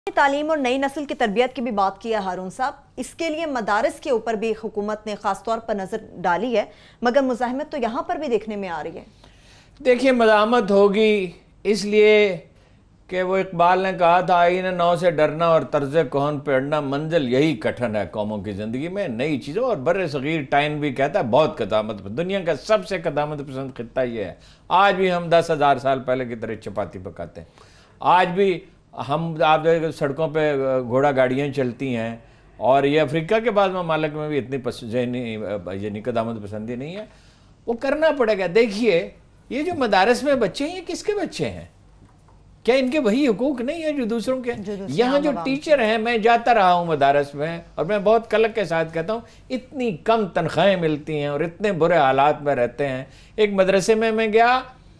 تعلیم اور نئی نسل کی تربیت کی بھی بات کی ہے ہارون صاحب، اس کے لیے مدارس کے اوپر بھی حکومت نے خاص طور پر نظر ڈالی ہے، مگر مزاحمت تو یہاں پر بھی دیکھنے میں آ رہی ہے۔ دیکھیے مزاحمت ہوگی اس لیے کہ وہ اقبال نے کہا تھا آئینہ نو سے ڈرنا اور طرز کہن پہ اڑنا، منزل یہی کٹھن ہے قوموں کی زندگی میں نئی چیزوں، اور بر صغیر ٹائم بھی کہتا ہے بہت قدامت پسند، دنیا کا سب سے قدامت پسند خطہ یہ ہے۔ آج بھی ہم 10,000 سال پہلے کی طرح چپاتی پکاتے ہیں، آج بھی ہم آپ سڑکوں پہ گھوڑا گاڑیاں چلتی ہیں، اور یہ افریقہ کے بعض ممالک میں بھی اتنی یعنی قدامت پسندی نہیں ہے، وہ کرنا پڑے گا۔ دیکھیے یہ جو مدارس میں بچے ہیں یہ کس کے بچے ہیں؟ کیا ان کے وہی حقوق نہیں ہیں جو دوسروں کے؟ یہاں جو ٹیچر ہیں، میں جاتا رہا ہوں مدارس میں، اور میں بہت کلک کے ساتھ کہتا ہوں اتنی کم تنخواہیں ملتی ہیں اور اتنے برے حالات میں رہتے ہیں۔ ایک مدرسے میں گیا،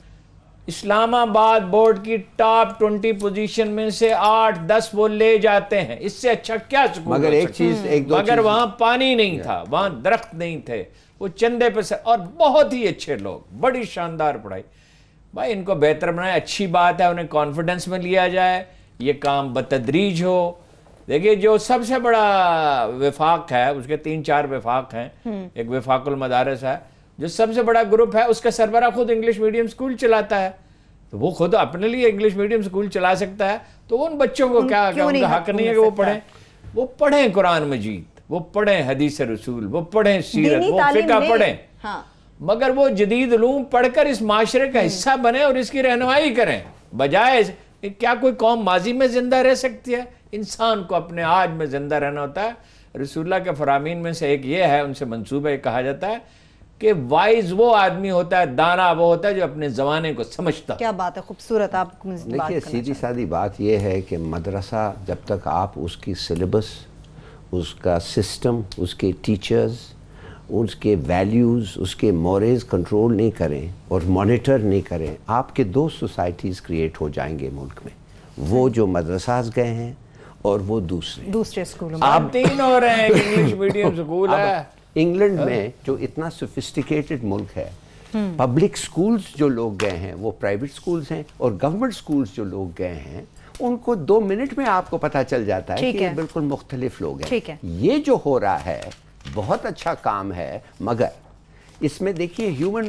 اسلام آباد بورڈ کی ٹاپ 20 پوزیشن میں سے 8-10 وہ لے جاتے ہیں، اس سے اچھا کیا سکون؟ مگر ایک چیز مگر وہاں پانی نہیں تھا، وہاں درخت نہیں تھے، وہ چندے پہ سے، اور بہت ہی اچھے لوگ، بڑی شاندار پڑھائی۔ بھائی ان کو بہتر بنائے، اچھی بات ہے، انہیں کانفیڈنس میں لیا جائے، یہ کام بتدریج ہو۔ دیکھیے جو سب سے بڑا وفاق ہے، اس کے 3-4 وفاق ہیں، ایک وفاق المدارس ہے جو سب سے بڑا گروپ ہے، اس کا سربراہ خود انگلش میڈیم سکول چلاتا ہے، تو وہ خود اپنے لیے انگلش میڈیم سکول چلا سکتا ہے، تو ان بچوں کو کیا ان کا حق نہیں ہے کہ وہ پڑھیں قرآن مجید، وہ پڑھیں حدیث رسول، وہ پڑھیں سیرت، وہ فقہ پڑھیں، مگر وہ جدید علوم پڑھ کر اس معاشرے کا حصہ بنے اور اس کی رہنمائی کریں، بجائے کیا کوئی قوم ماضی میں زندہ رہ سکتی ہے؟ انسان کو اپنے آج میں زندہ رہنا ہوتا ہے۔ رسول اللہ کے فرامین میں سے ایک یہ ہے، ان سے منسوبہ یہ کہا جاتا ہے کہ وائز وہ آدمی ہوتا ہے، دانا وہ ہوتا ہے جو اپنے زمانے کو سمجھتا۔ کیا بات ہے، خوبصورت۔ آپ دیکھیے سیدھی سادھی بات یہ ہے کہ مدرسہ جب تک آپ اس کی سلیبس، اس کا سسٹم، اس کے ٹیچرز، اس کے ویلیوز، اس کے مورز کنٹرول نہیں کریں اور مانیٹر نہیں کریں، آپ کے 2 سوسائٹیز کریٹ ہو جائیں گے ملک میں، وہ جو مدرسہ گئے ہیں اور وہ دوسرے اسکولوں۔ آپ 3 ہو رہے ہیں، انگلش میڈیم سکول ہے انگلینڈ میں جو اتنا سوفسٹیکیٹڈ ملک ہے، پبلک سکولز جو لوگ گئے ہیں وہ پرائیویٹ سکولز ہیں، اور گورنمنٹ سکولز جو لوگ گئے ہیں ان کو 2 منٹ میں آپ کو پتہ چل جاتا ہے کہ یہ بالکل مختلف لوگ ہیں۔ یہ جو ہو رہا ہے بہت اچھا کام ہے، مگر اس میں دیکھیے ہیومن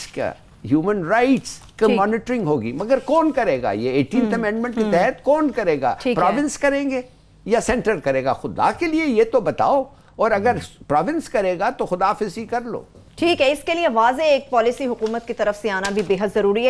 رائٹس کا مانیٹرنگ ہوگی، مگر کون کرے گا؟ یہ 18th امینڈمنٹ کے تحت کون کرے گا؟ پروونس کریں گے یا سینٹر کرے گا؟ خدا کے لیے یہ تو بتاؤ، اور اگر پروونس کرے گا تو خدا حافظی کر لو۔ ٹھیک ہے، اس کے لیے واضح ایک پالیسی حکومت کی طرف سے آنا بھی بے حد ضروری ہے۔